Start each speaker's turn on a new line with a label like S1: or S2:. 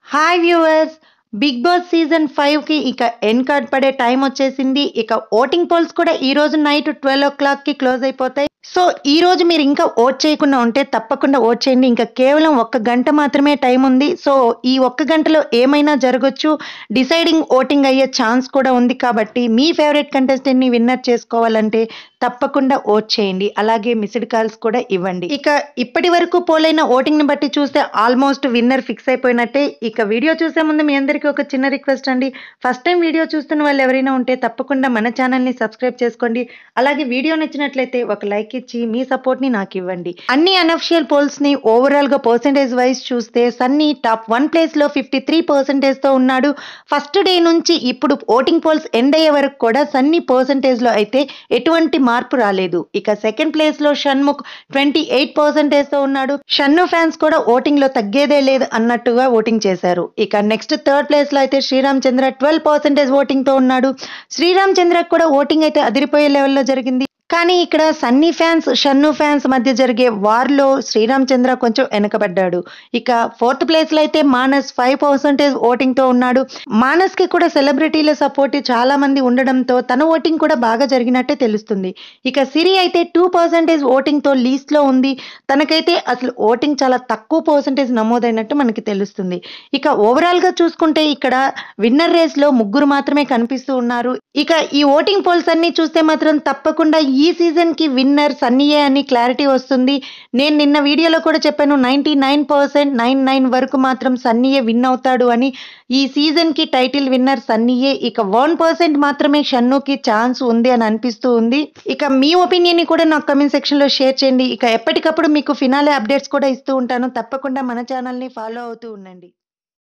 S1: Hi viewers. Bigg Boss season 5కి ఇక end card పడే టైం వచ్చేసింది. ఇక ఓటింగ్ పోల్స్ కూడా ఈ రోజు నైట్ 12:00కి క్లోజ్ అయిపోతాయి. సో ఈ రోజు మీరు ఇంకా ఓట్ చేయకుండా ఉంటే తప్పకుండా ఓట్ చేయండి. ఇంకా కేవలం 1 గంట మాత్రమే టైం ఉంది. సో ఈ 1 గంటలో ఏమైనా జరగొచ్చు. డిసైడింగ్ ఓటింగ్ అయ్యే ఛాన్స్ కూడా ఉంది. కాబట్టి మీ ఫేవరెట్ కంటెస్టెంట్‌ని విన్నర్ చేసుకోవాలంటే తప్పకుండా ఓట్ చేయండి. అలాగే మిస్డ్ కాల్స్ కూడా ఇవ్వండి. ఇక ఇప్పటి వరకు పోలైన ఓటింగ్‌ని బట్టి చూస్తే ఆల్మోస్ట్ విన్నర్ ఫిక్స్ అయిపోయినట్టే. ఇక వీడియో చూసే ముందు మీ అందరికీ ఒక చిన్న రిక్వెస్ట్ అండి. ఫస్ట్ టైం వీడియో చూస్తున్న వాళ్ళు ఎవరైనా ఉంటే తప్పకుండా మన ఛానల్‌ని సబ్స్క్రైబ్ చేసుకోండి. అలాగే వీడియో నచ్చినట్లయితే ఒక లైక్ ఇచ్చి మీ సపోర్ట్‌ని నాకు ఇవ్వండి. అన్ని అనఫిషియల్ పోల్స్‌ని ఓవరాల్‌గా పర్సెంటేజ్ వైస్ చూస్తే సన్నీ టాప్ 1 ప్లేస్‌లో 53%తో ఉన్నాడు. ఫస్ట్ డే నుంచి ఇప్పుడు ఓటింగ్ పోల్స్ ఎండ్ అయ్యే వరకు కూడా సన్నీ పర్సెంటేజ్‌లో అయితే ఎటువంటి మార్పు రాలేదు. ఇక సెకండ్ ప్లేస్‌లో షణ్ముఖ్ 28%తో ఉన్నాడు. షన్ను ఫ్యాన్స్ కూడా ఓటింగ్ లో తగ్గేదే లేదు అన్నట్టుగా ఓటింగ్ చేశారు. ఇక నెక్స్ట్ థర్డ్ ప్లేస్ లో అయితే శ్రీరామ్ చంద్ర 12% ఓటింగ్ తో ఉన్నాడు. శ్రీరామ్ చంద్ర కూడా ఓటింగ్ అయితే అదిరిపోయే లెవెల్లో జరిగింది. కానీ ఇక్కడ సన్నీ ఫ్యాన్స్ షన్ను ఫ్యాన్స్ మధ్య జరిగే వార్లో శ్రీరామ్ చంద్ర కొంచెం వెనకబడ్డాడు. ఇక ఫోర్త్ ప్లేస్ లో అయితే మానస్ 5% ఓటింగ్ తో ఉన్నాడు. మానస్ కి కూడా సెలబ్రిటీల సపోర్ట్ చాలా మంది ఉండడంతో తన ఓటింగ్ కూడా బాగా జరిగినట్టే తెలుస్తుంది. ఇక సిరి అయితే 2% ఓటింగ్ తో లీస్ట్ లో ఉంది. తనకైతే అసలు ఓటింగ్ చాలా తక్కువ పర్సెంటేజ్ నమోదైనట్టు మనకి తెలుస్తుంది. ఇక ఓవరాల్ గా చూసుకుంటే ఇక్కడ విన్నర్ రేస్ లో ముగ్గురు మాత్రమే కనిపిస్తూ ఉన్నారు. ఇక ఈ ఓటింగ్ పోల్స్ అన్ని చూస్తే మాత్రం తప్పకుండా ఈ సీజన్ కి విన్నర్ సన్నీయే అని క్లారిటీ వస్తుంది. నేను నిన్న వీడియోలో కూడా చెప్పాను 99% 99 వరకు మాత్రం సన్నీయే విన్ అవుతాడు అని. ఈ సీజన్ కి టైటిల్ విన్నర్ సన్నీయే. ఇక 1% మాత్రమే షన్నుకి ఛాన్స్ ఉంది అని అనిపిస్తూ ఉంది. ఇక మీ ఒపీనియన్ ని కూడా నాకు కమెంట్ సెక్షన్ లో షేర్ చేయండి. ఇక ఎప్పటికప్పుడు మీకు ఫినాలే అప్డేట్స్ కూడా ఇస్తూ ఉంటాను. తప్పకుండా మన ఛానల్ ని ఫాలో అవుతూ ఉండండి.